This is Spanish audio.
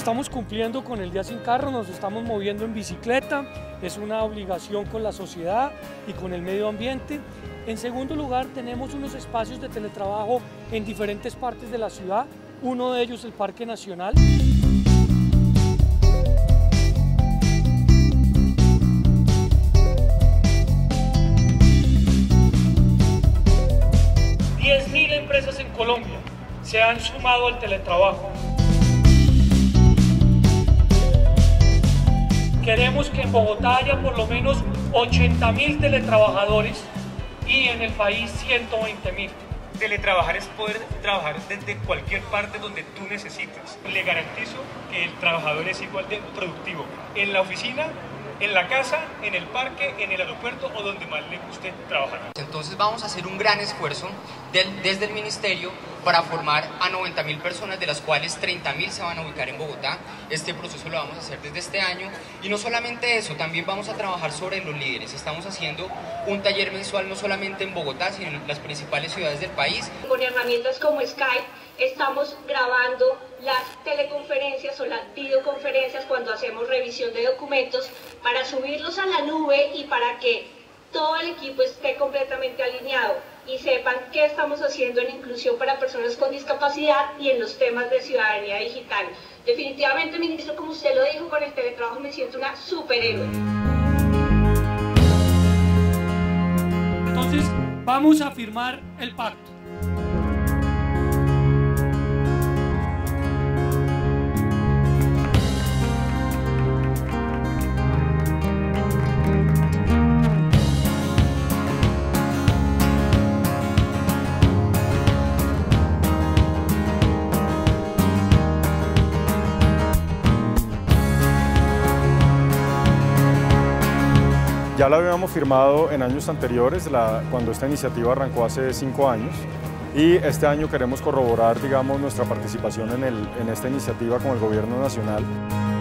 estamos cumpliendo con el Día Sin Carro, nos estamos moviendo en bicicleta, es una obligación con la sociedad y con el medio ambiente. En segundo lugar, tenemos unos espacios de teletrabajo en diferentes partes de la ciudad, uno de ellos el Parque Nacional. 10.000 empresas en Colombia se han sumado al teletrabajo. Queremos que en Bogotá haya por lo menos 80.000 teletrabajadores y en el país 120.000. Teletrabajar es poder trabajar desde cualquier parte donde tú necesites. Le garantizo que el trabajador es igual de productivo en la oficina, en la casa, en el parque, en el aeropuerto o donde más le guste trabajar. Entonces vamos a hacer un gran esfuerzo desde el Ministerio para formar a 90.000 personas, de las cuales 30.000 se van a ubicar en Bogotá. Este proceso lo vamos a hacer desde este año y no solamente eso, también vamos a trabajar sobre los líderes. Estamos haciendo un taller mensual no solamente en Bogotá, sino en las principales ciudades del país. Con herramientas como Skype estamos grabando las teleconferencias o las videoconferencias cuando hacemos revisión de documentos para subirlos a la nube y para que todo el equipo esté completamente alineado y sepan qué estamos haciendo en inclusión para personas con discapacidad y en los temas de ciudadanía digital. Definitivamente, ministro, como usted lo dijo, con el teletrabajo me siento una superhéroe. Entonces, vamos a firmar el pacto. Ya la habíamos firmado en años anteriores, cuando esta iniciativa arrancó hace 5 años, y este año queremos corroborar, digamos, nuestra participación en esta iniciativa con el Gobierno Nacional.